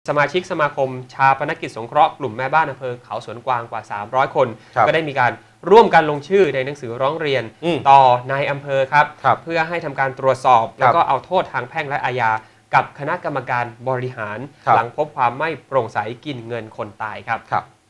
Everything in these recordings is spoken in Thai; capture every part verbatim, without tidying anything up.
สมาชิกสมาคมชาปนกิจสงเคราะห์กลุ่มแม่บ้านอำเภอเขาสวนกวางกว่าสามร้อยคนก็ได้มีการร่วมกันลงชื่อในหนังสือร้องเรียนต่อนายอำเภอครับเพื่อให้ทำการตรวจสอบแล้วก็เอาโทษทางแพ่งและอาญากับคณะกรรมการบริหารหลังพบความไม่โปร่งใสกินเงินคนตายครับ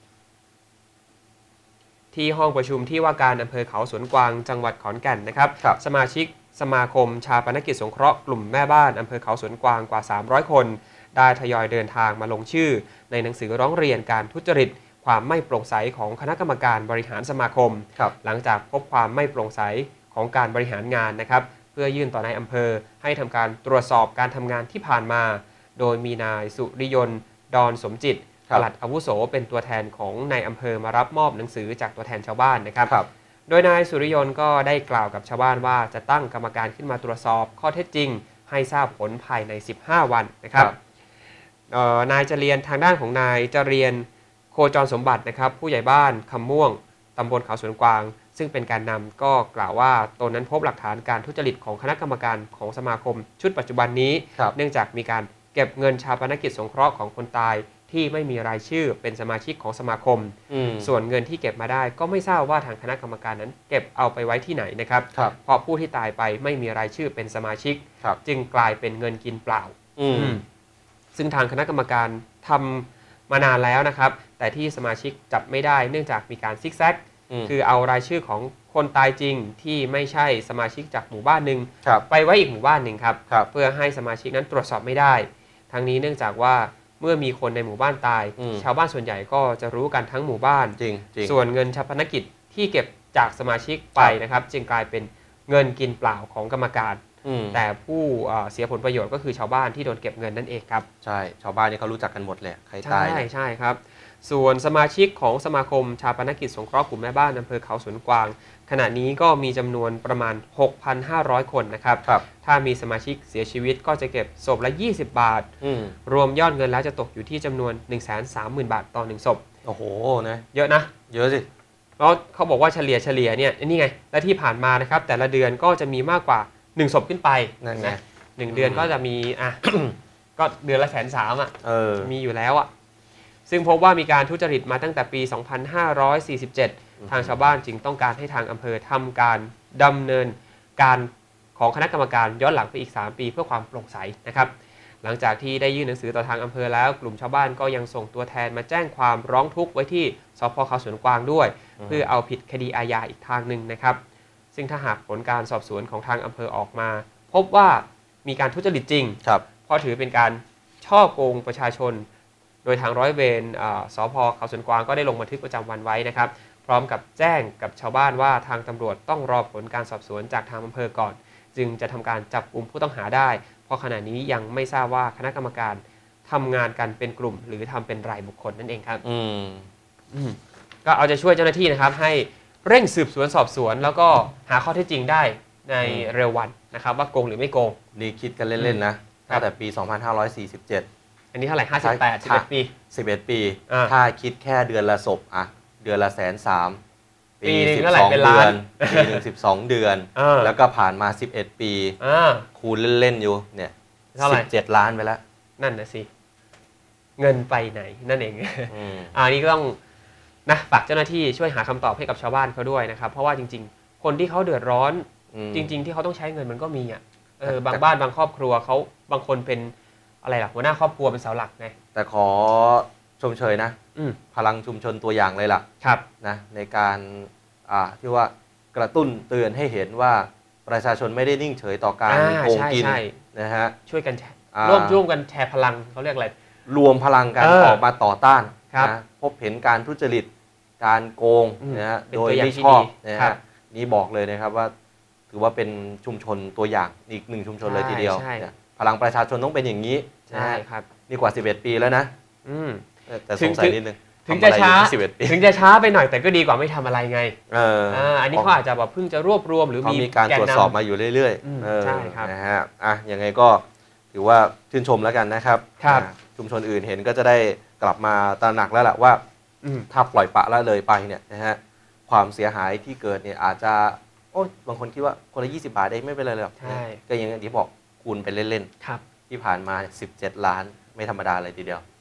ที่ห้องประชุมที่ว่าการอำเภอเขาสวนกวางจังหวัดขอนแก่นนะครับสมาชิกสมาคมชาปนกิจสงเคราะห์กลุ่มแม่บ้านอำเภอเขาสวนกวางกว่าสามร้อยคนได้ทยอยเดินทางมาลงชื่อในหนังสือร้องเรียนการทุจริตความไม่โปร่งใสของคณะกรรมการบริหารสมาคมหลังจากพบความไม่โปร่งใสของการบริหารงานนะครับเพื่อยื่นต่อนายอำเภอให้ทำการตรวจสอบการทำงานที่ผ่านมาโดยมีนายสุริยนต์ดอนสมจิตปลัดอาวุโสเป็นตัวแทนของนายอำเภอมารับมอบหนังสือจากตัวแทนชาวบ้านนะครับรบโดยนายสุริยนต์ก็ได้กล่าวกับชาวบ้านว่าจะตั้งกรรมการขึ้นมาตรวจสอบข้อเท็จจริงให้ทราบผลภายในสิบห้าวันนะครับนายเจริญทางด้านของนายเจริญโคจรสมบัตินะครับผู้ใหญ่บ้านคำม่วงตำบลเขาสวนกวางซึ่งเป็นการนำก็กล่าวว่าตนนั้นพบหลักฐานการทุจริตของคณะกรรมการของสมาคมชุดปัจจุบันนี้เนื่องจากมีการเก็บเงินชาปนกิจสงเคราะห์ของคนตายที่ไม่มีรายชื่อเป็นสมาชิกของสมาคมส่วนเงินที่เก็บมาได้ก็ไม่ทราบว่าทางคณะกรรมการนั้นเก็บเอาไปไว้ที่ไหนนะครับเพราะผู้ที่ตายไปไม่มีรายชื่อเป็นสมาชิกจึงกลายเป็นเงินกินเปล่าซึ่งทางคณะกรรมการทำมานานแล้วนะครับแต่ที่สมาชิกจับไม่ได้เนื่องจากมีการซิกแซกคือเอารายชื่อของคนตายจริงที่ไม่ใช่สมาชิกจากหมู่บ้านหนึ่งไปไว้อีกหมู่บ้านหนึ่งครับเพื่อให้สมาชิกนั้นตรวจสอบไม่ได้ทั้งนี้เนื่องจากว่าเมื่อมีคนในหมู่บ้านตายชาวบ้านส่วนใหญ่ก็จะรู้กันทั้งหมู่บ้านจริงส่วนเงินชาปนกิจที่เก็บจากสมาชิกไปนะครับจึงกลายเป็นเงินกินเปล่าของกรรมการแต่ผู้เสียผลประโยชน์ก็คือชาวบ้านที่โดนเก็บเงินนั่นเองครับใช่ชาวบ้านนี่เขารู้จักกันหมดเลยใครตายใช่ใช่ครับส่วนสมาชิกของสมาคมชาปนกิจสงเคราะห์กลุ่มแม่บ้านอำเภอเขาสวนกวางขณะนี้ก็มีจำนวนประมาณ หกพันห้าร้อย คนนะครับถ้ามีสมาชิกเสียชีวิตก็จะเก็บศพละยี่สิบบาทรวมยอดเงินแล้วจะตกอยู่ที่จำนวน หนึ่งแสนสามหมื่น บาทต่อหนึ่งศพโอ้โหนะเยอะนะเยอะสิแล้วเขาบอกว่าเฉลี่ยเฉลี่ยเนี่ยนี่ไงและที่ผ่านมานะครับแต่ละเดือนก็จะมีมากกว่าหนึ่งศพขึ้นไปนะหนึ่งเดือนก็จะมีอ่ะก็เดือนละแสนสามอ่ะมีอยู่แล้วอ่ะซึ่งพบว่ามีการทุจริตมาตั้งแต่ปี สองพันห้าร้อยสี่สิบเจ็ด ทางชาวบ้านจึงต้องการให้ทางอำเภอทำการดำเนินการของคณะกรรมการย้อนหลังไปอีกสามปีเพื่อความโปร่งใสนะครับหลังจากที่ได้ยื่นหนังสือต่อทางอำเภอแล้วกลุ่มชาวบ้านก็ยังส่งตัวแทนมาแจ้งความร้องทุกข์ไว้ที่สภ.เขาสวนกวางด้วยเพื่อเอาผิดคดีอาญาอีกทางหนึ่งนะครับซึ่งถ้าหากผลการสอบสวนของทางอำเภอออกมาพบว่ามีการทุจริตจริงเพราะถือเป็นการช่อโกงประชาชนโดยทางร้อยเวรสภ.เขาสวนกวางก็ได้ลงบันทึกประจำวันไว้นะครับพร้อมกับแจ้งกับชาวบ้านว่าทางตำรวจต้องรอผลการสอบสวนจากทางอำเภอก่อนจึงจะทำการจับกุมผู้ต้องหาได้เพราะขณะนี้ยังไม่ทราบว่าคณะกรรมการทำงานกันเป็นกลุ่มหรือทำเป็นรายบุคคลนั่นเองครับอืมอืมก็เอาใจช่วยเจ้าหน้าที่นะครับให้เร่งสืบสวนสอบสวนแล้วก็หาข้อเท็จจริงได้ในเร็ววันนะครับว่าโกงหรือไม่โกงนี่คิดกันเล่นๆนะตั้งแต่ปี สองพันห้าร้อยสี่สิบเจ็ดอันนี้เท่าไหร่ห้าสิบแปด สิบเอ็ดปีสิบเอ็ดปีถ้าคิดแค่เดือนละศพอ่ะเดือนละแสนสามปีสิบสองเดือนปีหนึ่งสิบสองเดือนแล้วก็ผ่านมาสิบเอ็ดปีคูณเล่นๆอยู่เนี่ยสิบเจ็ดล้านไปแล้วนั่นนะสิเงินไปไหนนั่นเองอันนี้ก็ต้องนะฝากเจ้าหน้าที่ช่วยหาคำตอบให้กับชาวบ้านเขาด้วยนะครับเพราะว่าจริงๆคนที่เขาเดือดร้อนจริงๆที่เขาต้องใช้เงินมันก็มีอ่ะเออบางบ้านบางครอบครัวเขาบางคนเป็นอะไรล่ะหัวหน้าครอบครัวเป็นเสาหลักไงแต่ขอชมเชยนะพลังชุมชนตัวอย่างเลยล่ะครับนะในการที่ว่ากระตุ้นเตือนให้เห็นว่าประชาชนไม่ได้นิ่งเฉยต่อการโกงกินนะฮะช่วยกันร่วมร่วมกันแชร์พลังเขาเรียกอะไรรวมพลังกันออกมาต่อต้านนะพบเห็นการทุจริตการโกงนะฮะโดยไม่ชอบนะฮะนี่บอกเลยนะครับว่าถือว่าเป็นชุมชนตัวอย่างอีกหนึ่งชุมชนเลยทีเดียวพลังประชาชนต้องเป็นอย่างนี้ใช่ครับนี่กว่าสิบเอ็ดปีแล้วนะแต่สงสัยนิดนึงถึงจะช้าถึงจะช้าไปหน่อยแต่ก็ดีกว่าไม่ทำอะไรไงเอออันนี้เขาอาจจะแบบเพิ่งจะรวบรวมหรือมีการตรวจสอบมาอยู่เรื่อยๆใช่ครับนะฮะอ่ะยังไงก็ถือว่าชื่นชมแล้วกันนะครับชุมชนอื่นเห็นก็จะได้กลับมาตระหนักแล้วแหละว่าถ้าปล่อยปะละเลยไปเนี่ยนะฮะความเสียหายที่เกิดเนี่ยอาจจะโอ้บางคนคิดว่าคนละยี่สิบบาทได้ไม่เป็นไรหรอกก็ยังที่บอกคูณไปเล่นๆที่ผ่านมาสิบเจ็ดล้านไม่ธรรมดาเลยทีเดียว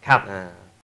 ครับอ่า